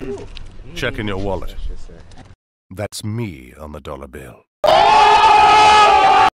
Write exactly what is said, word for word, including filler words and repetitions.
Check in your wallet. That's me on the dollar bill.